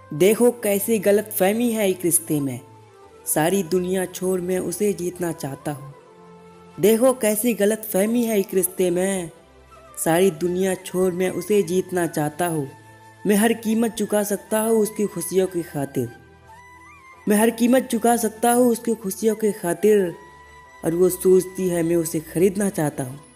देखो कैसी गलत फहमी है एक रिश्ते में, सारी दुनिया छोड़ मैं उसे जीतना चाहता हूँ। देखो कैसी गलत फहमी है एक रिश्ते में, सारी दुनिया छोड़ मैं उसे जीतना चाहता हूँ। मैं हर कीमत चुका सकता हूँ उसकी खुशियों की खातिर, मैं हर कीमत चुका सकता हूँ उसकी खुशियों की खातिर, और वो सोचती है मैं उसे खरीदना चाहता हूँ।